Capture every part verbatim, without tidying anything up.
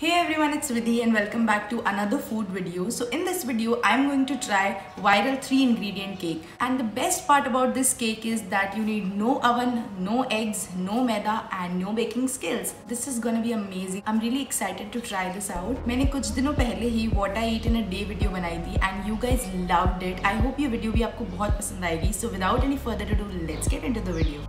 Hey everyone, it's Vidhi and welcome back to another food video. So in this video, I'm going to try viral three ingredient cake. And the best part about this cake is that you need no oven, no eggs, no maida and no baking skills. This is gonna be amazing. I'm really excited to try this out. मैंने कुछ दिनों पहले ही what I eat in a day video बनाई थी and you guys loved it. I hope ये video भी आपको बहुत पसंद आएगी. So without any further ado, let's get into the video.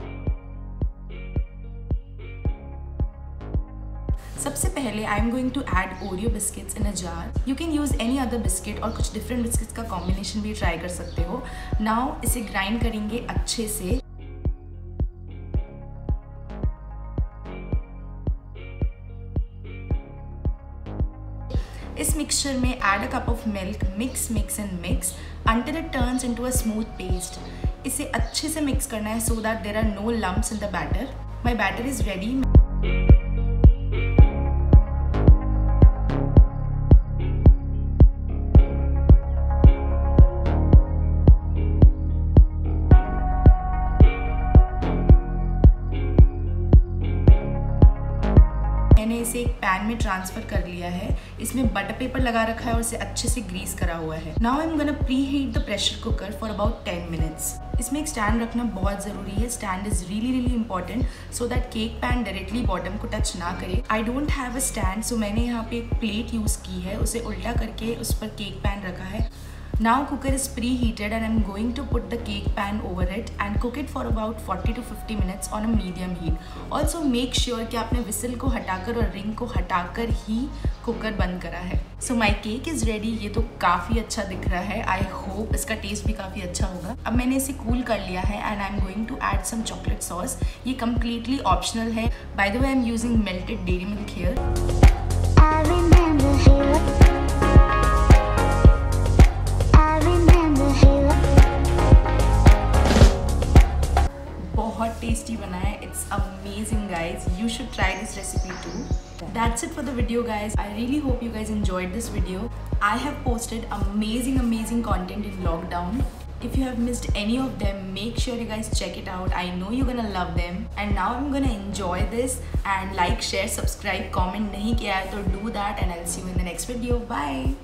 सबसे पहले I am going to add Oreo biscuits in a jar. You can use any other biscuit और कुछ डिफरेंट बिस्किट्स का कॉम्बिनेशन भी ट्राई कर सकते हो. नाउ इसे ग्राइंड करेंगे अच्छे से. इस मिक्सचर में add a cup of milk. Mix mix and mix until it turns into a smooth paste. इसे अच्छे से मिक्स करना है so that there are no lumps in the batter. My batter is ready. मैंने इसे एक pan में transfer कर लिया है. इसमें बटर पेपर लगा रखा है और इसे अच्छे से ग्रीस करा हुआ है. Now I am gonna preheat the pressure cooker for about ten minutes. इसमें एक स्टैंड रखना बहुत ज़रूरी है. Stand is really really important so that cake pan directly bottom को टच ना करे. I don't have a stand so मैंने यहाँ पे एक प्लेट यूज़ की है. उसे उल्टा करके उस पर केक पैन रखा है. Now cooker is preheated and I'm going to put the cake pan over it and cook it for about forty to fifty minutes on a medium heat. Also make sure कि आपने whistle को हटाकर और ring को हटाकर ही cooker बंद करा है. So my cake is ready. ये तो काफ़ी अच्छा दिख रहा है. I hope इसका टेस्ट भी काफ़ी अच्छा होगा. अब मैंने इसे कूल कर लिया है and I'm going to add some chocolate sauce. ये completely optional है. By the way, I'm using melted dairy milk here. I remember here. बहुत टेस्टी बना है. It's amazing guys. You should try this recipe too. That's it for the video guys. I really hope you guys enjoyed this video. I have posted amazing amazing content in lockdown. If you have missed any of them, make sure you guys check it out. I know you're gonna love them. And now I'm gonna enjoy this and like, share, subscribe, comment नहीं किया है तो do that and I'll see you in the next video. Bye.